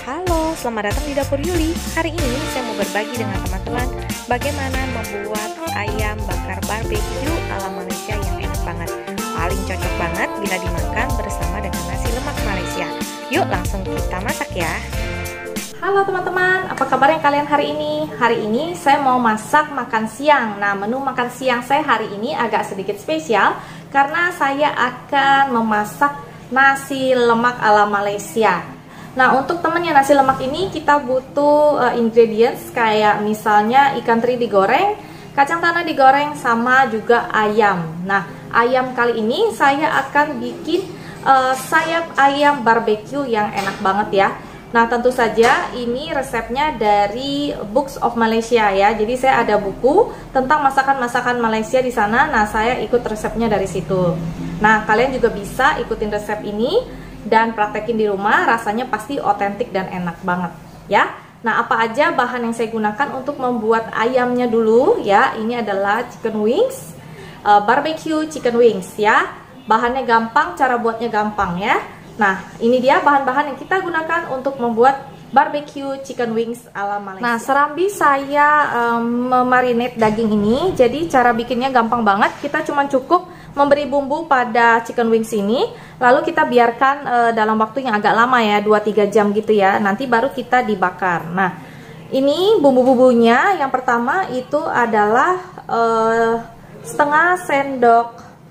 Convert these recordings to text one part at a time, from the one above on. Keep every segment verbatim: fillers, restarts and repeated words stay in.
Halo, selamat datang di Dapur Yuli. Hari ini saya mau berbagi dengan teman-teman bagaimana membuat ayam bakar barbeque ala Malaysia yang enak banget. Paling cocok banget bila dimakan bersama dengan nasi lemak Malaysia. Yuk langsung kita masak ya. Halo teman-teman, apa kabarnya kalian hari ini? Hari ini saya mau masak makan siang. Nah, menu makan siang saya hari ini agak sedikit spesial karena saya akan memasak nasi lemak ala Malaysia. Nah, untuk temennya nasi lemak ini kita butuh uh, ingredients kayak misalnya ikan teri digoreng, kacang tanah digoreng, sama juga ayam. Nah, ayam kali ini saya akan bikin uh, sayap ayam barbeque yang enak banget ya. Nah, tentu saja ini resepnya dari Books of Malaysia ya. Jadi saya ada buku tentang masakan-masakan Malaysia di sana. Nah, saya ikut resepnya dari situ. Nah, kalian juga bisa ikutin resep ini dan praktekin di rumah, rasanya pasti otentik dan enak banget ya. Nah, apa aja bahan yang saya gunakan untuk membuat ayamnya dulu ya. Ini adalah chicken wings, uh, barbecue chicken wings ya. Bahannya gampang, cara buatnya gampang ya. Nah, ini dia bahan-bahan yang kita gunakan untuk membuat barbecue chicken wings ala Malaysia. Nah, serambi saya um, memarinate daging ini. Jadi cara bikinnya gampang banget. Kita cuma cukup memberi bumbu pada chicken wings ini, lalu kita biarkan uh, dalam waktu yang agak lama ya, dua tiga jam gitu ya. Nanti baru kita dibakar. Nah, ini bumbu-bumbunya. Yang pertama itu adalah uh, setengah sendok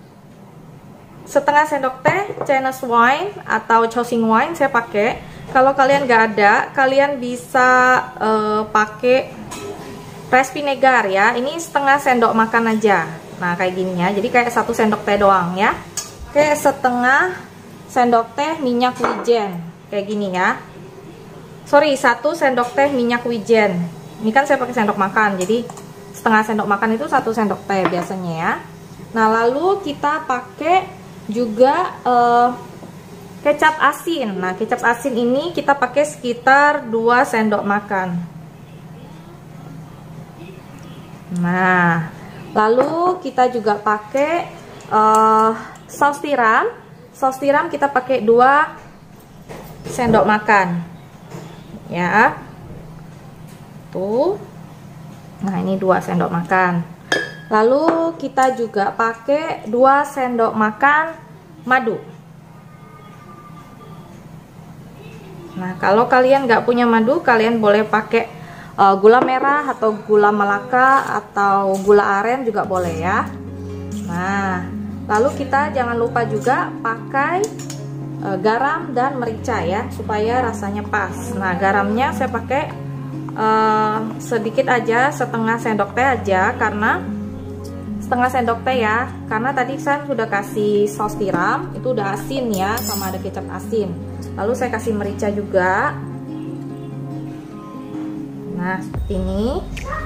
setengah sendok teh Chinese wine atau Chongqing wine saya pakai. Kalau kalian nggak ada, kalian bisa uh, pakai rice vinegar ya. Ini setengah sendok makan aja. Nah, kayak gini ya. Jadi kayak satu sendok teh doang ya. Oke, setengah sendok teh minyak wijen. Kayak gini ya. Sorry, satu sendok teh minyak wijen. Ini kan saya pakai sendok makan. Jadi setengah sendok makan itu satu sendok teh biasanya ya. Nah, lalu kita pakai juga uh, kecap asin. Nah, kecap asin ini kita pakai sekitar dua sendok makan. Nah, lalu kita juga pakai uh, saus tiram. Saus tiram kita pakai dua sendok makan. Ya. Tuh. Nah, ini dua sendok makan. Lalu kita juga pakai dua sendok makan madu. Nah, kalau kalian nggak punya madu, kalian boleh pakai uh, gula merah atau gula Melaka atau gula aren juga boleh ya. Nah, lalu kita jangan lupa juga pakai uh, garam dan merica ya, supaya rasanya pas. Nah, garamnya saya pakai uh, sedikit aja, setengah sendok teh aja, karena setengah sendok teh ya, karena tadi saya sudah kasih saus tiram, itu udah asin ya, sama ada kecap asin. Lalu saya kasih merica juga. Nah, seperti ini,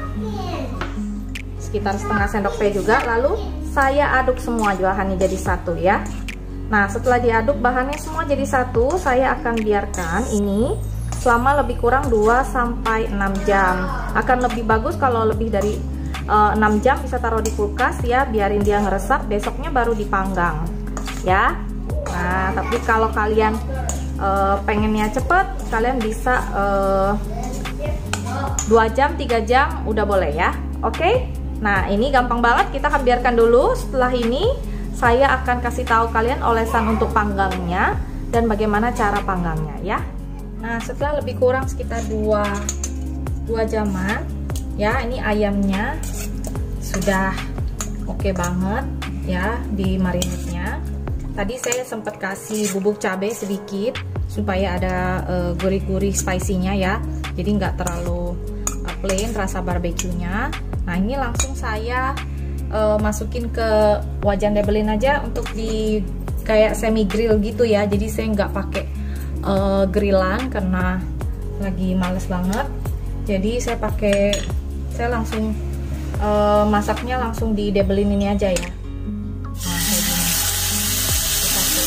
sekitar setengah sendok teh juga. Lalu saya aduk semua bahannya jadi satu ya. Nah, setelah diaduk bahannya semua jadi satu, saya akan biarkan ini selama lebih kurang dua sampai enam jam. Akan lebih bagus kalau lebih dari Uh, enam jam, bisa taruh di kulkas ya, biarin dia ngeresap, besoknya baru dipanggang ya. Nah, tapi kalau kalian uh, pengennya cepet, kalian bisa uh, dua jam, tiga jam udah boleh ya. Oke, okay? Nah, ini gampang banget, kita akan biarkan dulu. Setelah ini saya akan kasih tahu kalian olesan untuk panggangnya dan bagaimana cara panggangnya ya. Nah, setelah lebih kurang sekitar dua jaman ya, ini ayamnya sudah oke okay banget ya di marinade-nya. Tadi saya sempat kasih bubuk cabai sedikit supaya ada uh, gurih-gurih spicy-nya ya, jadi nggak terlalu uh, plain rasa barbeque-nya. Nah, ini langsung saya uh, masukin ke wajan debelin aja untuk di kayak semi grill gitu ya. Jadi saya nggak pakai uh, grillan karena lagi males banget. Jadi saya pakai saya langsung uh, masaknya langsung di debelin ini aja ya. Nah, kayak gini. Kita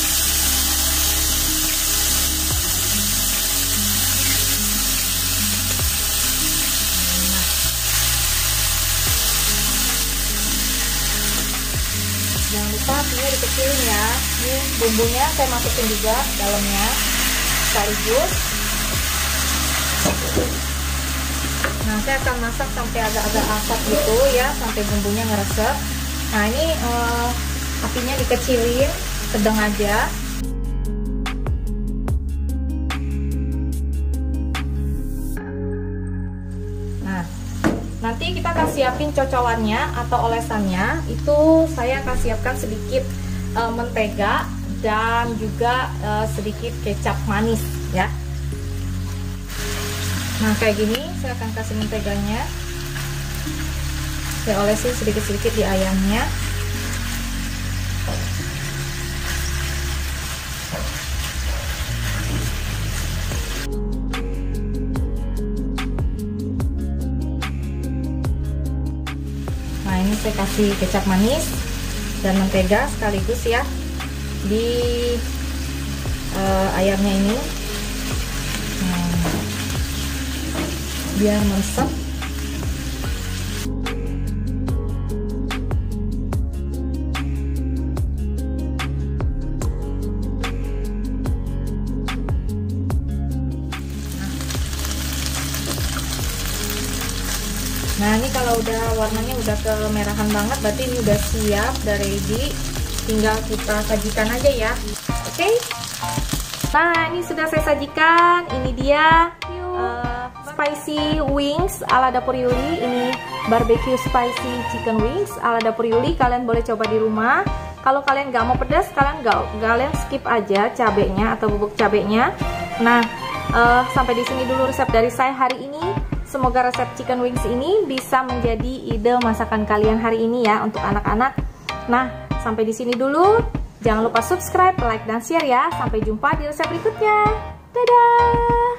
nah. Jangan lupa apinya dikecilin ya. Ini bumbunya saya masukin juga dalamnya sekaligus. saya akan masak sampai agak-agak asap gitu ya, sampai bumbunya ngeresep. Nah ini uh, apinya dikecilin, sedang aja. Nah nanti kita akan siapin cocolannya atau olesannya. Itu saya akan siapkan sedikit uh, mentega dan juga uh, sedikit kecap manis ya. Nah kayak gini saya akan kasih menteganya, saya olesin sedikit-sedikit di ayamnya. Nah ini saya kasih kecap manis dan mentega sekaligus ya di uh, ayamnya ini, nah, biar meresap. Nah ini kalau udah warnanya udah kemerahan banget, berarti ini udah siap, udah ready. Tinggal kita sajikan aja ya. Oke okay? Nah ini sudah saya sajikan. Ini dia uh, spicy wings ala Dapur Yuli. Ini barbecue spicy chicken wings ala Dapur Yuli. Kalian boleh coba di rumah. Kalau kalian nggak mau pedas, kalian nggak kalian skip aja cabenya atau bubuk cabenya. Nah uh, sampai di sini dulu resep dari saya hari ini. Semoga resep chicken wings ini bisa menjadi ide masakan kalian hari ini ya untuk anak-anak. Nah sampai di sini dulu. Jangan lupa subscribe, like, dan share ya. Sampai jumpa di resep berikutnya. Dadah!